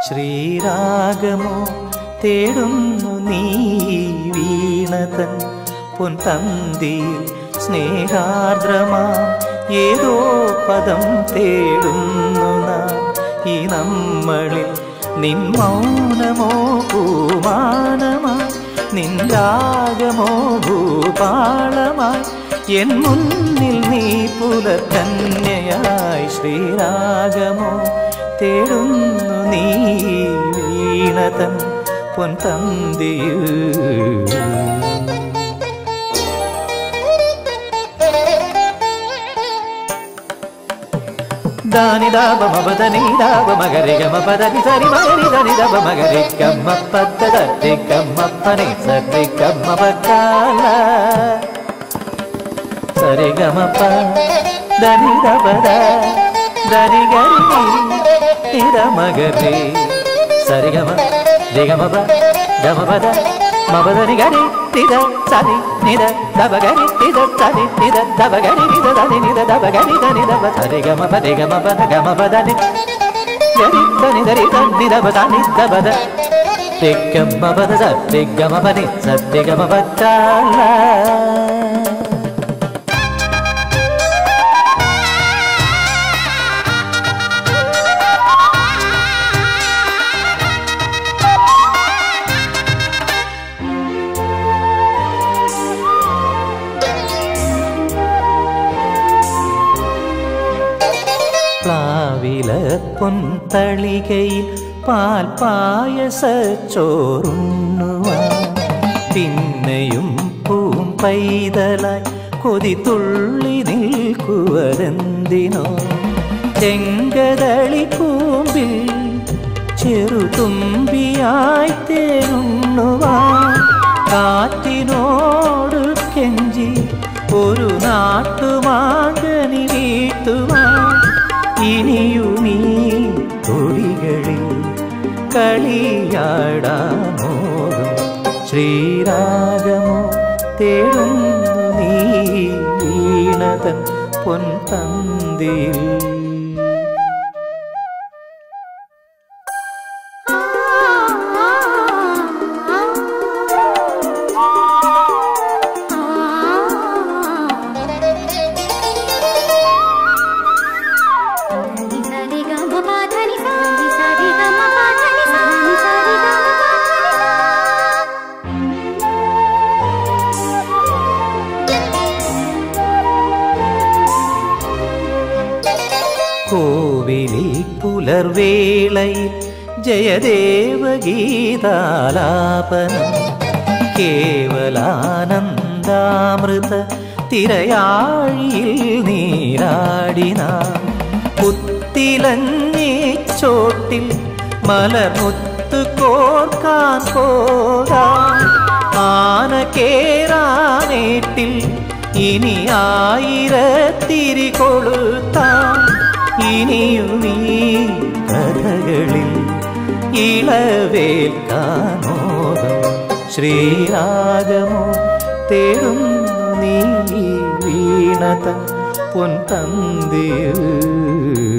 ശ്രീരാഗമോ തേടുന്നു നീ വീണതൻ പൊൻതന്തിയിൽ സ്നേഹാർദ്രമാ ഏതോ പദം തേടുന്നു നാം ഈ നമ്മളിൽ നിൻ മൗനമോ പൂമാനമായി നിൻ രാഗമോ ഭൂപാളമായി എൻ മുന്നിൽ നീ പുലർക്കന്യയായി ശ്രീരാഗമോ തേടുന്നു നീ വീണതൻ പൊൻതന്തിയിൽ ದಾನಿ ದಾಬ ಮಬದನಿ ದಾಬ ಮಗರಿ ಗಮ ಪದನಿ ಸರಿ ಮಗರಿ ದಾನಿ ದಾಬ ಮಗರಿ ಗಮ್ಮ ಪದ ದಿ ಗಮ್ಮ ಪನಿ ಸರಿ ಗಮ್ಮ ಬಕಾಲ ಸರಿ ಗಮ ಪ ದಾನಿ ದಾಬ ದಾನಿ ಗರಿ ನಿದ ಮಗರಿ ಸರಿ ಗಮ ದಿ ಗಮ ಪ ಗಮ ಪದ ಮಬದನಿ ಗರಿ ನಿದ ಸರಿ ನಿದ ದಬ ಗರಿ ನಿದ ಸರಿ ನಿದ ದಬ ಗರಿ ನಿದ ದಾನಿ ನಿದ ದಬ ಗರಿ ದಾನಿ ದಬ ಸರಿ ಗಮ ಪದ ಗಮ ಪದನಿ ಗರಿ ದಾನಿ ದರಿ ದಾನಿ ದಬ ದಾನಿ ದಬ ದ ದಿ ಗಮ ಪದ ಸರಿ ಗಮ ಪನಿ ಸರಿ ಗಮ ಪಚಾಲ പൊൻതളികയിൽ പാൽ പായസച്ചോറുണ്ണുവാൻ പിന്നെയും പൂം പൈതലായി കൊതി തുള്ളി നിൽക്കുവതെന്തിനോ ചെങ്കതളി പൂമ്പിൽ ചെറുതുമ്പിയായി തേനുണ്ണുവാൻ കാറ്റിനോട് കെഞ്ചി ഒരു നാട്ടുമാങ്കനി വീട്ടുവാൻ ഇനിയുമീ തൊടികളിൽ കളിയാടാമോകം ശ്രീരാഗമോ തേടുന്നു നീ വീണതൻ പൊൻതന്തിയിൽ കോവിലിൽ പുലർവേളയിൽ ജയദേവഗീതാലാപനം കേവലാനന്ദാമൃത തിരയാഴിയിൽ നീരാടിന പുത്തിലഞ്ഞി ചോട്ടിൽ മലർമുത്ത് കോർക്കാൻ പോകാൻ ആന കേറാനേട്ടിൽ ഇനി ആയിരത്തിരി കൊളുത്താൻ ഇനിയുമീ കഥകളിൽ ഇളവേൽക്കാനോദം ശ്രീരാഗമോ തേടുന്നു നീ വീണതൻ പൊൻതന്തിയിൽ